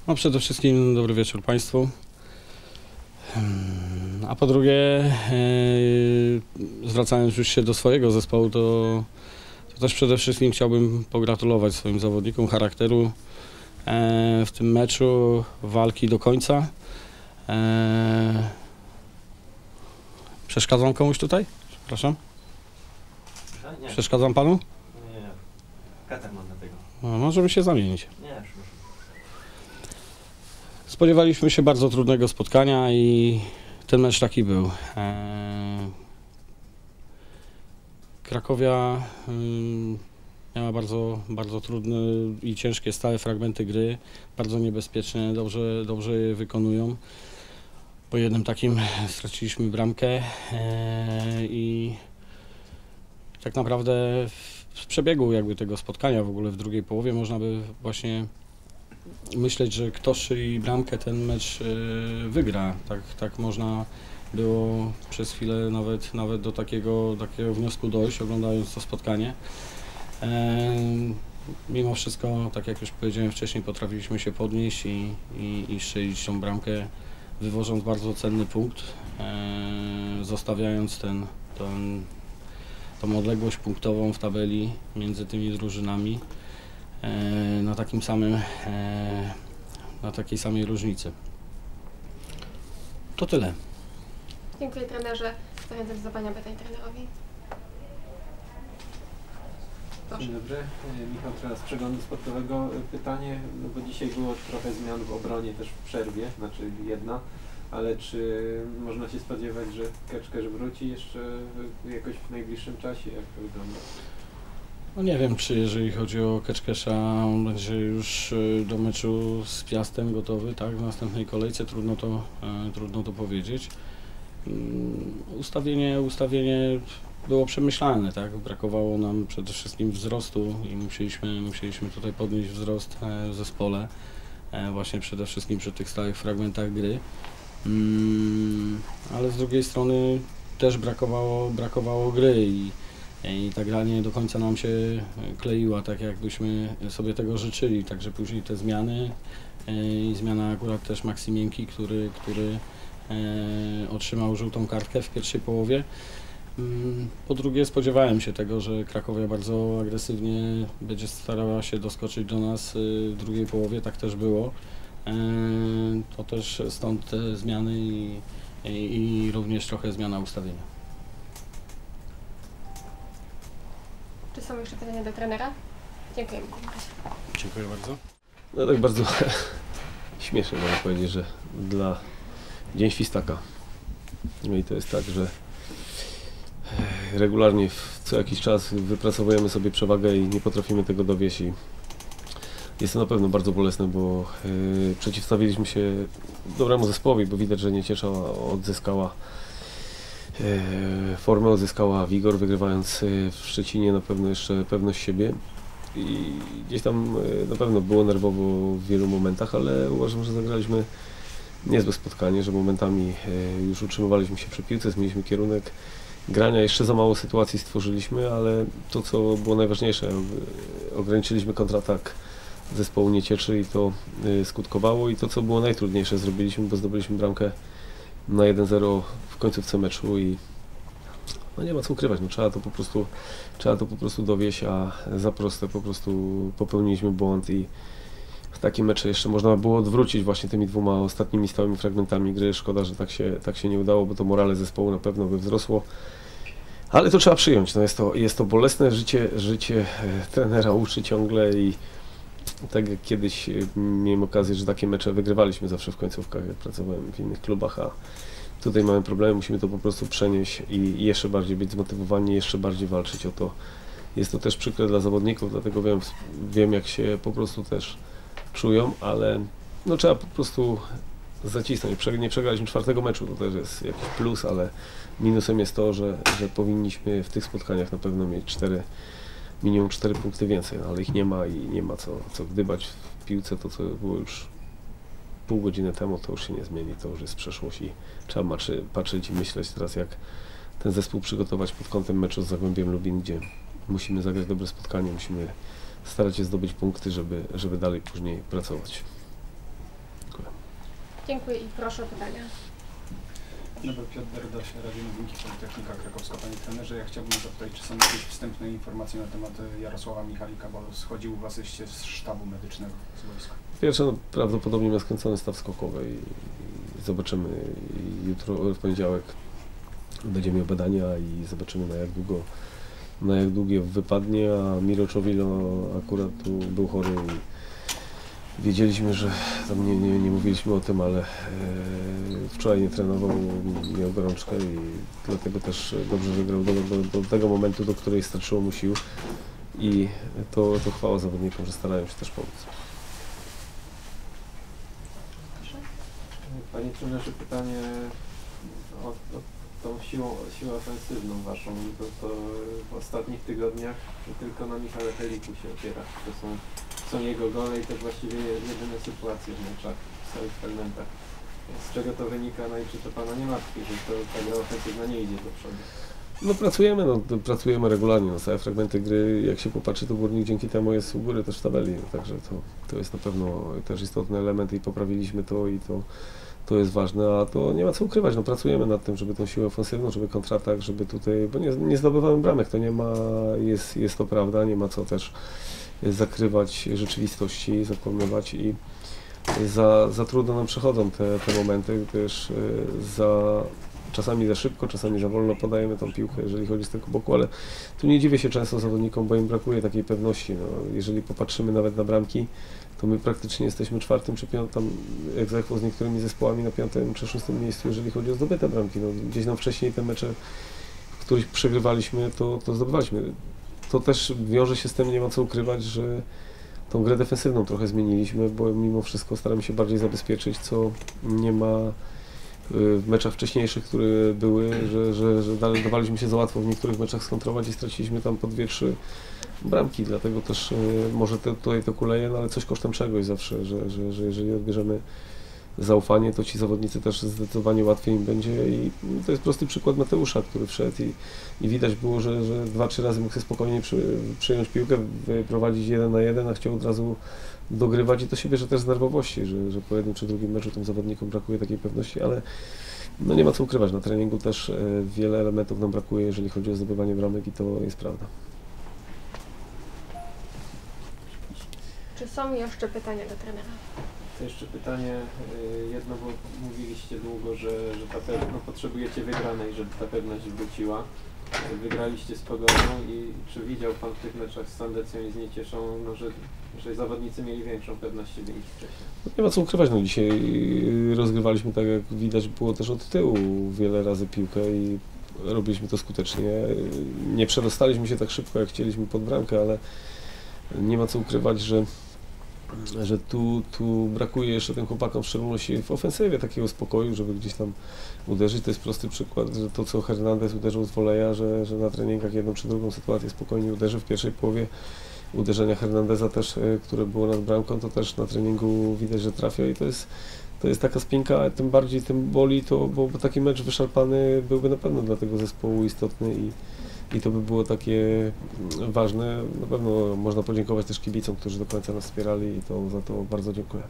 No przede wszystkim dobry wieczór Państwu. A po drugie, zwracając już się do swojego zespołu, to też przede wszystkim chciałbym pogratulować swoim zawodnikom charakteru w tym meczu, walki do końca. Przeszkadzam komuś tutaj? Przepraszam. Nie. Przeszkadzam Panu? Nie. Katar mam na tego. No, możemy się zamienić. Nie, przepraszam. Spodziewaliśmy się bardzo trudnego spotkania i ten mecz taki był. Krakowia miała bardzo trudne i ciężkie stałe fragmenty gry, bardzo niebezpieczne, dobrze je wykonują. Po jednym takim straciliśmy bramkę i tak naprawdę w przebiegu jakby tego spotkania w ogóle w drugiej połowie można by właśnie myśleć, że kto strzeli bramkę, ten mecz wygra. Tak można było przez chwilę nawet do takiego wniosku dojść, oglądając to spotkanie. Mimo wszystko, tak jak już powiedziałem wcześniej, potrafiliśmy się podnieść i strzelić tą bramkę, wywożąc bardzo cenny punkt, zostawiając tą odległość punktową w tabeli między tymi drużynami na takiej samej różnicy. To tyle. Dziękuję trenerze. Zachęcam do zadania pytań trenerowi. Dzień dobry. Michał, teraz z przeglądu sportowego pytanie, no bo dzisiaj było trochę zmian w obronie też w przerwie, znaczy jedna, ale czy można się spodziewać, że Keczkerz wróci jeszcze jakoś w najbliższym czasie? Jak to wygląda? No nie wiem, czy jeżeli chodzi o Keczkesza, on będzie już do meczu z Piastem gotowy, tak? W następnej kolejce trudno to powiedzieć. Ustawienie było przemyślane, tak? Brakowało nam przede wszystkim wzrostu i musieliśmy tutaj podnieść wzrost w zespole, właśnie przede wszystkim przy tych stałych fragmentach gry. Ale z drugiej strony też brakowało gry i ta gra nie do końca nam się kleiła tak, jakbyśmy sobie tego życzyli. Także później te zmiany i zmiana akurat też Maksimienki, który otrzymał żółtą kartkę w pierwszej połowie. Po drugie, spodziewałem się tego, że Krakowia bardzo agresywnie będzie starała się doskoczyć do nas w drugiej połowie, tak też było. To też stąd te zmiany i również trochę zmiana ustawienia. Czy są jeszcze pytania do trenera? Dziękujemy. Dziękuję bardzo. No tak bardzo śmiesznie można powiedzieć, że dla Dzień Świstaka. No i to jest tak, że regularnie co jakiś czas wypracowujemy sobie przewagę i nie potrafimy tego dowieść i jest to na pewno bardzo bolesne, bo przeciwstawiliśmy się dobremu zespołowi, bo widać, że Nieciesza odzyskała formę, odzyskała wigor, wygrywając w Szczecinie na pewno jeszcze pewność siebie i gdzieś tam na pewno było nerwowo w wielu momentach, ale uważam, że zagraliśmy niezłe spotkanie, że momentami już utrzymywaliśmy się przy piłce, zmieniliśmy kierunek grania, jeszcze za mało sytuacji stworzyliśmy, ale to, co było najważniejsze, ograniczyliśmy kontratak zespołu Niecieczy i to skutkowało i to, co było najtrudniejsze, zrobiliśmy, bo zdobyliśmy bramkę na 1-0 w końcówce meczu i no nie ma co ukrywać, no trzeba to po prostu dowieść, a za proste po prostu popełniliśmy błąd i w takim meczu jeszcze można było odwrócić właśnie tymi dwoma ostatnimi stałymi fragmentami gry. Szkoda, że tak się nie udało, bo to morale zespołu na pewno by wzrosło. Ale to trzeba przyjąć. No jest to bolesne życie trenera uczy ciągle i tak jak kiedyś miałem okazję, że takie mecze wygrywaliśmy zawsze w końcówkach, jak pracowałem w innych klubach, a tutaj mamy problemy, musimy to po prostu przenieść i jeszcze bardziej być zmotywowani, jeszcze bardziej walczyć o to. Jest to też przykre dla zawodników, dlatego wiem jak się po prostu też czują, ale no trzeba po prostu zacisnąć. Nie przegraliśmy czwartego meczu, to też jest jakiś plus, ale minusem jest to, że powinniśmy w tych spotkaniach na pewno mieć minimum 4 punkty więcej, ale ich nie ma i nie ma co gdybać w piłce. To, co było już pół godziny temu, to już się nie zmieni, to już jest przeszłość i trzeba patrzeć i myśleć teraz, jak ten zespół przygotować pod kątem meczu z Zagłębiem Lubin, gdzie musimy zagrać dobre spotkanie, musimy starać się zdobyć punkty, żeby dalej później pracować. Dziękuję i proszę o pytania. Dobry, Piotr Derdoś, Radio Nowinki Politechnika Krakowska. Panie trenerze, ja chciałbym zapytać, czy są jakieś wstępne informacje na temat Jarosława Michalika, bo schodził w asyście z sztabu medycznego z wojska. Pierwsze, no, prawdopodobnie ma skręcony staw skokowy i zobaczymy jutro, w poniedziałek będzie miał badania i zobaczymy na jak długie wypadnie, a Miroczowi akurat tu był chory i wiedzieliśmy, że tam nie mówiliśmy o tym, ale wczoraj nie trenował, miał gorączkę i dlatego też dobrze wygrał do tego momentu, do której starczyło mu sił i to chwała zawodnikom, że starają się też pomóc. Panie trenerze, pytanie o tą siłę ofensywną waszą, to w ostatnich tygodniach tylko na Michale Heliku się opiera. To są jego gole i to właściwie jedyne sytuacje w meczach, w stałych fragmentach. Z czego to wynika, no i czy to pana nie martwi, że ta gra ofensywna nie idzie do przodu? No pracujemy regularnie, no, całe fragmenty gry, jak się popatrzy, to Górnik dzięki temu jest u góry też w tabeli, no, także to jest na pewno też istotny element i poprawiliśmy to i to jest ważne, a to nie ma co ukrywać, no pracujemy nad tym, żeby tą siłę ofensywną, żeby kontratak, żeby tutaj, bo nie zdobywamy bramek, to nie ma, jest to prawda, nie ma co też zakrywać rzeczywistości, zakłamywać i za trudno nam przechodzą te momenty, gdyż czasami za szybko, czasami za wolno podajemy tą piłkę, jeżeli chodzi z tego boku, ale tu nie dziwię się często zawodnikom, bo im brakuje takiej pewności. No, jeżeli popatrzymy nawet na bramki, to my praktycznie jesteśmy czwartym czy piątym, ex aequo z niektórymi zespołami na 5. czy 6. miejscu, jeżeli chodzi o zdobyte bramki. No, gdzieś tam wcześniej te mecze, w których przegrywaliśmy, to zdobywaliśmy. To też wiąże się z tym, nie ma co ukrywać, że tą grę defensywną trochę zmieniliśmy, bo mimo wszystko staramy się bardziej zabezpieczyć, co nie ma w meczach wcześniejszych, które były, że dawaliśmy się za łatwo w niektórych meczach skontrować i straciliśmy tam po 2-3 bramki, dlatego też może tutaj to kuleje, no ale coś kosztem czegoś zawsze, że jeżeli odbierzemy zaufanie, to ci zawodnicy też zdecydowanie łatwiej im będzie i to jest prosty przykład Mateusza, który wszedł i widać było, że 2-3 razy mógł sobie spokojnie przyjąć piłkę, prowadzić 1 na 1, a chciał od razu dogrywać i to się bierze też z nerwowości, że po jednym czy drugim meczu tym zawodnikom brakuje takiej pewności, ale no nie ma co ukrywać, na treningu też wiele elementów nam brakuje, jeżeli chodzi o zdobywanie bramek i to jest prawda. Czy są jeszcze pytania do trenera? To jeszcze pytanie jedno, bo mówiliście długo, że potrzebujecie wygranej, żeby ta pewność wróciła. Wygraliście z Pogonią i czy widział Pan w tych meczach z Sandecją i z Niecieszą, no, że zawodnicy mieli większą pewność siebie niż wcześniej? Nie ma co ukrywać, no dzisiaj rozgrywaliśmy tak jak widać było też od tyłu wiele razy piłkę i robiliśmy to skutecznie. Nie przedostaliśmy się tak szybko jak chcieliśmy pod bramkę, ale nie ma co ukrywać, że tu brakuje jeszcze tym chłopakom, w szczególności w ofensywie, takiego spokoju, żeby gdzieś tam uderzyć. To jest prosty przykład, że to co Hernandez uderzył z voleja, że na treningach jedną czy drugą sytuację spokojnie uderzy. W pierwszej połowie uderzenia Hernandeza też, które było nad bramką, to też na treningu widać, że trafia i to jest taka spinka, tym bardziej tym boli to, bo taki mecz wyszarpany byłby na pewno dla tego zespołu istotny i to by było takie ważne. Na pewno można podziękować też kibicom, którzy do końca nas wspierali i za to bardzo dziękuję.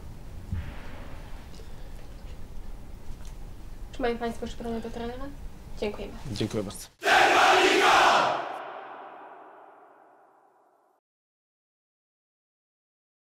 Czy mają Państwo jeszcze pytania do trenera? Dziękujemy. Dziękuję bardzo.